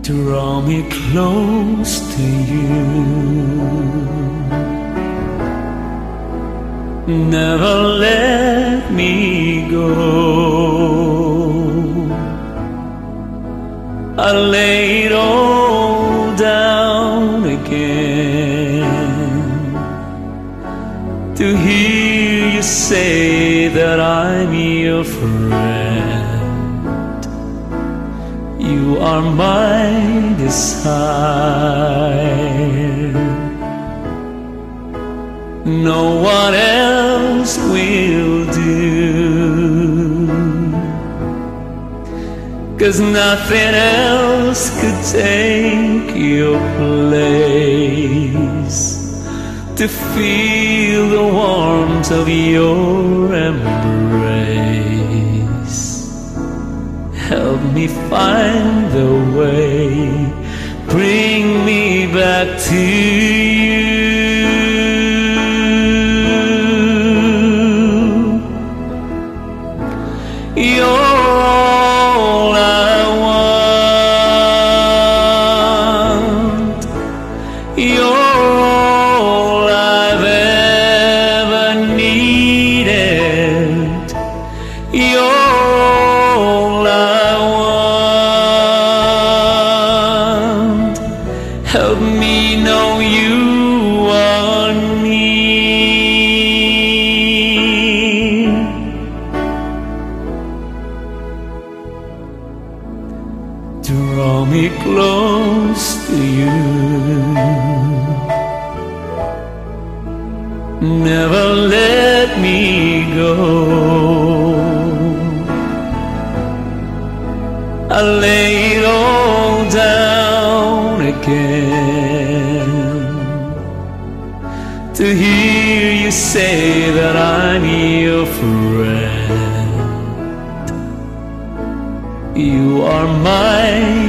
draw me close to you. Never let me go. I lay it all down again to hear you say that I'm your friend. You are my desire. No one else will do, 'cause nothing else could take your place. To feel the warmth of your embrace, help me find the way, bring me back to you. You're all I want. You're all I've ever needed. You're all I want. Help me know you are near. Draw me close to you. Never let me go. I lay it all down again to hear you say that I'm your friend. You are my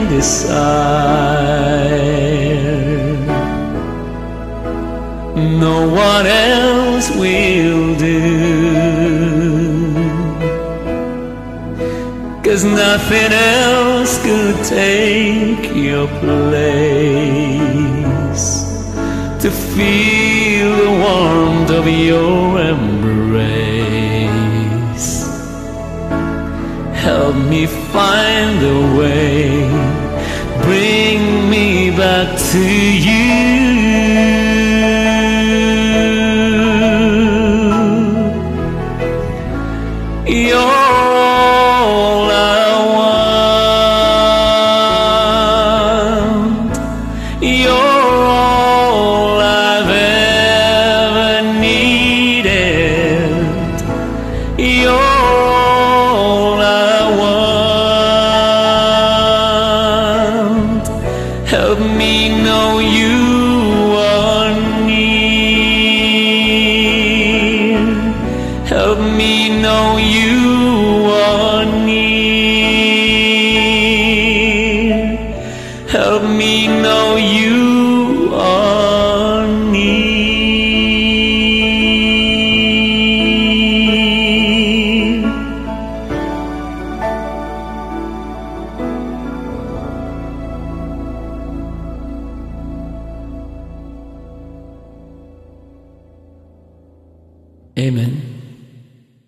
desire. No one else will do, 'cause nothing else could take your place. To feel the warmth of your embrace, help me find a way, bring me back to you. You're all I want. You're all I've ever needed. You're all I want. Help me know you are near. Help me know you are near. Help me know you are near. Amen.